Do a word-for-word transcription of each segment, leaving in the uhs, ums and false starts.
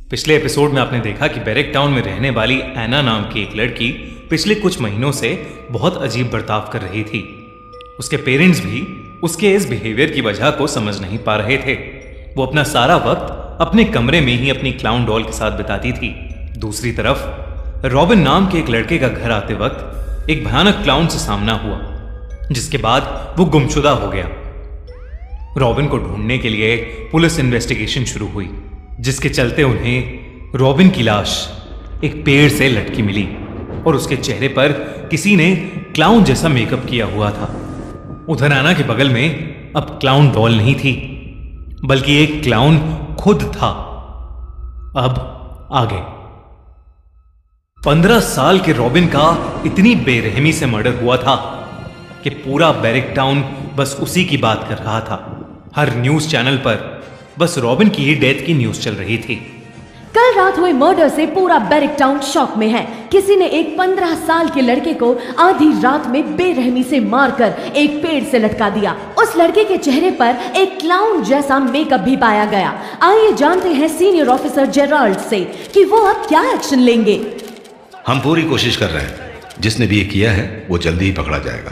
पिछले एपिसोड में आपने देखा कि बैरेक टाउन में रहने वाली एना नाम की एक लड़की पिछले कुछ महीनों से बहुत अजीब बर्ताव कर रही थी। उसके पेरेंट्स भी उसके इस बिहेवियर की वजह को समझ नहीं पा रहे थे। वो अपना सारा वक्त अपने कमरे में ही अपनी क्लाउन डॉल के साथ बिताती थी। दूसरी तरफ रॉबिन नाम के एक लड़के का घर आते वक्त एक भयानक क्लाउन से सामना हुआ, जिसके बाद वो गुमशुदा हो गया। रॉबिन को ढूंढने के लिए पुलिस इन्वेस्टिगेशन शुरू हुई, जिसके चलते उन्हें रॉबिन की लाश एक पेड़ से लटकी मिली और उसके चेहरे पर किसी ने क्लाउन जैसा मेकअप किया हुआ था। उधर एना के बगल में अब क्लाउन डॉल नहीं थी, बल्कि एक क्लाउन खुद था। अब आगे पंद्रह साल के रॉबिन का इतनी बेरहमी से मर्डर हुआ था कि पूरा बैरेक टाउन बस उसी की बात कर रहा था। हर न्यूज चैनल पर बस रॉबिन की ही डेथ की न्यूज चल रही थी। कल रात हुए मर्डर से पूरा बैरेक टाउन शॉक में है। किसी ने एक पंद्रह साल के लड़के को आधी रात में बेरहमी से मारकर एक पेड़ से लटका दिया। उस लड़के के चेहरे पर एक क्लाउन जैसा मेकअप भी पाया गया। आइए जानते हैं सीनियर ऑफिसर जेराल्ड से कि वो अब क्या एक्शन लेंगे। हम पूरी कोशिश कर रहे हैं, जिसने भी ये किया है वो जल्दी ही पकड़ा जाएगा।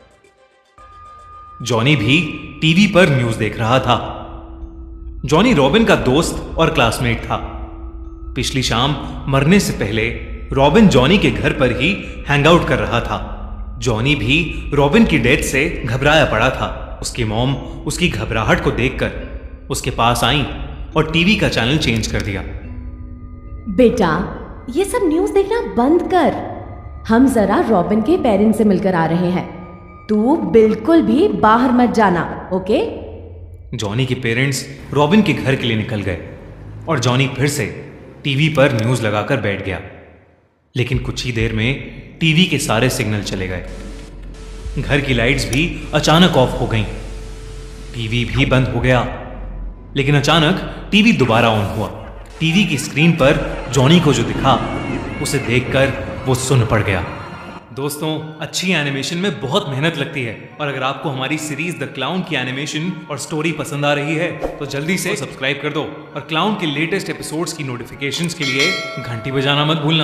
जॉनी भी टीवी पर न्यूज देख रहा था। जॉनी रॉबिन का दोस्त और क्लासमेट था। पिछली शाम मरने से पहले रॉबिन जॉनी के घर पर ही हैंगआउट कर रहा था। जॉनी भी रॉबिन की डेथ से घबराया पड़ा था। उसकी मॉम उसकी घबराहट को देखकर उसके पास आई और टीवी का चैनल चेंज कर दिया। बेटा, ये सब न्यूज देखना बंद कर। हम जरा रॉबिन के पेरेंट्स से मिलकर आ रहे हैं। तू बिल्कुल भी बाहर मत जाना, ओके? जॉनी के पेरेंट्स रॉबिन के घर के लिए निकल गए और जॉनी फिर से टीवी पर न्यूज लगाकर बैठ गया। लेकिन कुछ ही देर में टीवी के सारे सिग्नल चले गए। घर की लाइट्स भी अचानक ऑफ हो गईं। टीवी भी बंद हो गया। लेकिन अचानक टीवी दोबारा ऑन हुआ। टीवी की स्क्रीन पर जॉनी को जो दिखा उसे देखकर वो सुन्न पड़ गया। दोस्तों, अच्छी एनिमेशन में बहुत मेहनत लगती है और अगर आपको हमारी सीरीज द क्लाउन की एनिमेशन और स्टोरी पसंद आ रही है तो जल्दी से सब्सक्राइब कर दो और क्लाउन के लेटेस्ट एपिसोड्स की नोटिफिकेशंस के लिए घंटी बजाना मत भूलना।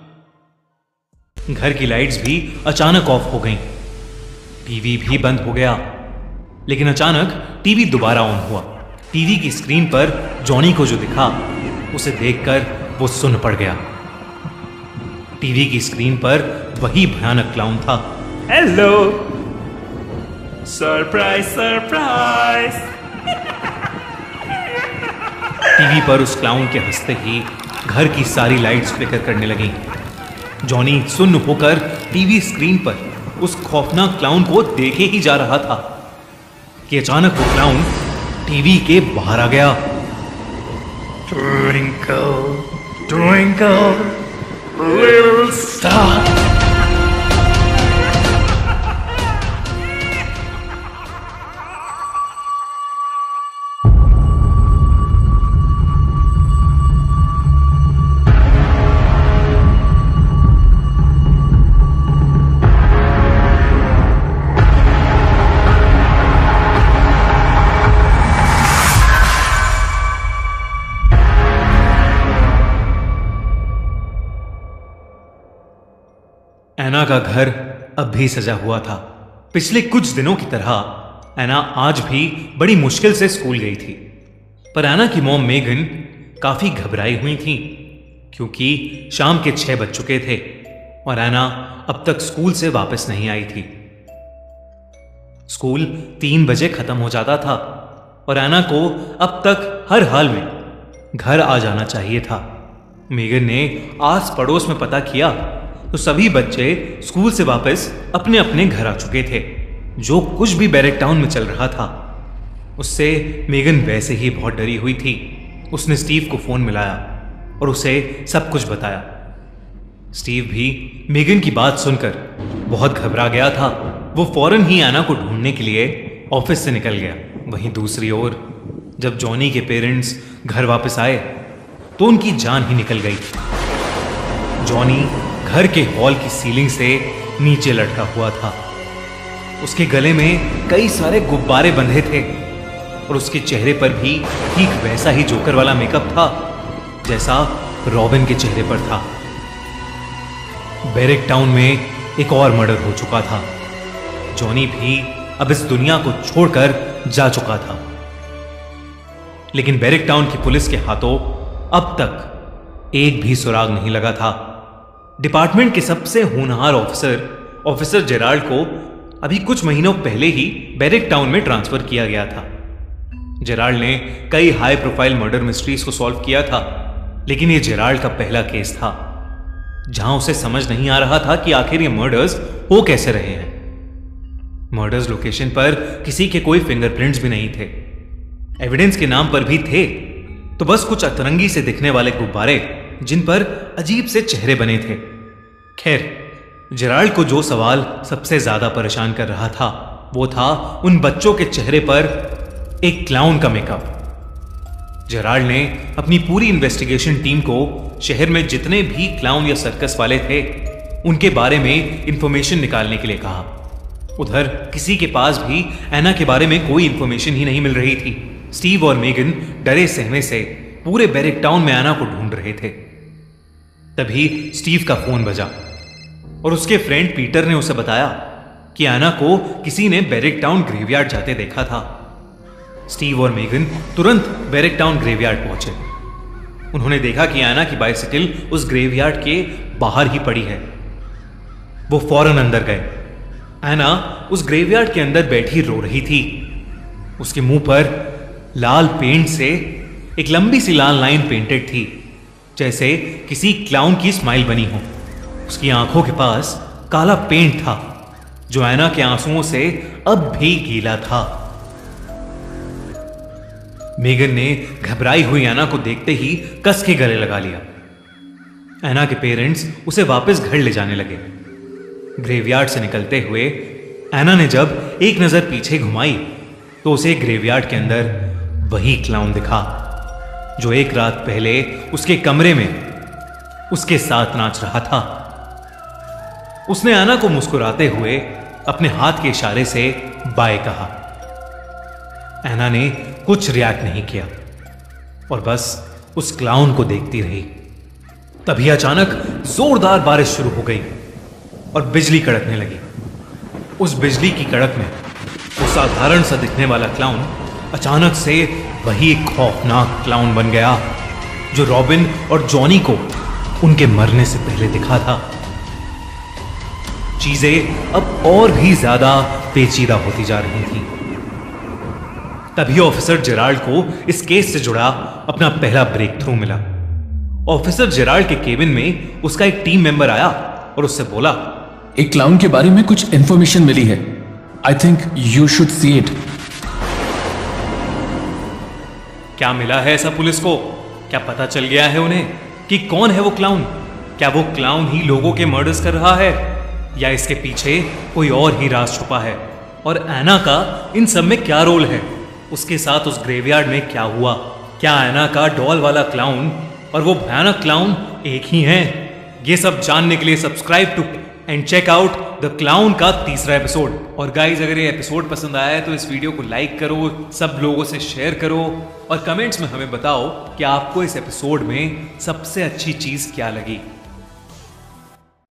घर की लाइट्स भी अचानक ऑफ हो गईं। टीवी भी बंद हो गया। लेकिन अचानक टीवी दोबारा ऑन हुआ। टीवी की स्क्रीन पर जॉनी को जो दिखा उसे देखकर वो सुन्न पड़ गया। टीवी की स्क्रीन पर वही भयानक क्लाउन था। Hello, surprise surprise. टीवी पर उस क्लाउन के हंसते ही घर की सारी लाइट्स फ्लिकर करने लगीं। जॉनी सुन्न होकर टीवी स्क्रीन पर उस खौफनाक क्लाउन को देखे ही जा रहा था कि अचानक वो क्लाउन टीवी के बाहर आ गया। Twinkle, twinkle, little star. एना का घर अब भी सजा हुआ था। पिछले कुछ दिनों की तरह एना आज भी बड़ी मुश्किल से स्कूल गई थी। पर एना की मॉम मेगन काफी घबराई हुई थी, क्योंकि शाम के छह बज चुके थे और एना अब तक स्कूल से वापस नहीं आई थी। स्कूल तीन बजे खत्म हो जाता था और एना को अब तक हर हाल में घर आ जाना चाहिए था। मेगन ने आस पड़ोस में पता किया तो सभी बच्चे स्कूल से वापस अपने अपने घर आ चुके थे। जो कुछ भी बैरेक टाउन में चल रहा था उससे मेगन वैसे ही बहुत डरी हुई थी। उसने स्टीव को फोन मिलाया और उसे सब कुछ बताया। स्टीव भी मेगन की बात सुनकर बहुत घबरा गया था। वो फौरन ही एना को ढूंढने के लिए ऑफिस से निकल गया। वहीं दूसरी ओर जब जॉनी के पेरेंट्स घर वापस आए तो उनकी जान ही निकल गई। जॉनी घर के हॉल की सीलिंग से नीचे लटका हुआ था। उसके गले में कई सारे गुब्बारे बंधे थे और उसके चेहरे पर भी ठीक वैसा ही जोकर वाला मेकअप था। जैसा रॉबिन के चेहरे पर था। बैरिक टाउन में एक और मर्डर हो चुका था। जॉनी भी अब इस दुनिया को छोड़कर जा चुका था, लेकिन बैरिक टाउन की पुलिस के हाथों अब तक एक भी सुराग नहीं लगा था। डिपार्टमेंट के सबसे होनहार ऑफिसर ऑफिसर जेराल्ड को अभी कुछ महीनों पहले ही बैरिक टाउन में ट्रांसफर किया गया था। जेराल्ड ने कई हाई प्रोफाइल मर्डर मिस्ट्रीज को सॉल्व किया था, लेकिन यह जेराल्ड का पहला केस था जहां उसे समझ नहीं आ रहा था कि आखिर ये मर्डर्स हो कैसे रहे हैं। मर्डर्स लोकेशन पर किसी के कोई फिंगरप्रिंट्स भी नहीं थे। एविडेंस के नाम पर भी थे तो बस कुछ अतरंगी से दिखने वाले गुब्बारे जिन पर अजीब से चेहरे बने थे। खैर, जेराल्ड को जो सवाल सबसे ज्यादा परेशान कर रहा था वो था उन बच्चों के चेहरे पर एक क्लाउन का मेकअप। जेराल्ड ने अपनी पूरी इन्वेस्टिगेशन टीम को शहर में जितने भी क्लाउन या सर्कस वाले थे उनके बारे में इंफॉर्मेशन निकालने के लिए कहा। उधर किसी के पास भी एना के बारे में कोई इंफॉर्मेशन ही नहीं मिल रही थी। स्टीव और मेगन डरे सहमे से पूरे बैरिक टाउन में एना को ढूंढ रहे थे। तभी स्टीव का फोन बजा और उसके फ्रेंड पीटर ने उसे बताया कि एना को किसी ने बैरिक टाउन ग्रेवयार्ड जाते देखा था। स्टीव और मेगन तुरंत बैरिक टाउन ग्रेवयार्ड पहुंचे। उन्होंने देखा कि एना की बाइसिकल उस ग्रेवयार्ड के बाहर ही पड़ी है। वो फौरन अंदर गए। एना उस ग्रेवयार्ड के अंदर बैठी रो रही थी। उसके मुंह पर लाल पेंट से एक लंबी सी लाल लाइन पेंटेड थी, जैसे किसी क्लाउन की स्माइल बनी हो। उसकी आंखों के पास काला पेंट था जो एना के आंसुओं से अब भी गीला था। मेगन ने घबराई हुई एना को देखते ही कस के गले लगा लिया। एना के पेरेंट्स उसे वापस घर ले जाने लगे। ग्रेवयार्ड से निकलते हुए एना ने जब एक नजर पीछे घुमाई तो उसे ग्रेवयार्ड के अंदर वही क्लाउन दिखा जो एक रात पहले उसके कमरे में उसके साथ नाच रहा था। उसने एना को मुस्कुराते हुए अपने हाथ के इशारे से बाय कहा। एना ने कुछ रिएक्ट नहीं किया और बस उस क्लाउन को देखती रही। तभी अचानक जोरदार बारिश शुरू हो गई और बिजली कड़कने लगी। उस बिजली की कड़क में वो साधारण सा दिखने वाला क्लाउन अचानक से वही खौफनाक क्लाउन बन गया जो रॉबिन और जॉनी को उनके मरने से पहले दिखा था। चीजें अब और भी ज्यादा पेचीदा होती जा रही थीं। तभी ऑफिसर जेराल्ड को इस केस से जुड़ा अपना पहला ब्रेक थ्रू मिला। ऑफिसर जेराल्ड के केबिन में उसका एक टीम मेंबर आया और उससे बोला, एक क्लाउन के बारे में कुछ इंफॉर्मेशन मिली है। I think you should see it. क्या मिला है ऐसा पुलिस को? क्या पता चल गया है उन्हें कि कौन है वो क्लाउन? क्या वो क्लाउन ही लोगों के मर्डर्स कर रहा है या इसके पीछे कोई और ही राज छुपा है? और एना का इन सब में क्या रोल है? उसके साथ उस ग्रेवयार्ड में क्या हुआ? क्या एना का डॉल वाला क्लाउन और वो भयानक क्लाउन एक ही हैं? ये सब जानने के लिए subscribe to and check out the clown का तीसरा एपिसोड। और गाइज, अगर ये एपिसोड पसंद आया है तो इस वीडियो को लाइक करो, सब लोगों से शेयर करो और कमेंट्स में हमें बताओ कि आपको इस एपिसोड में सबसे अच्छी चीज क्या लगी।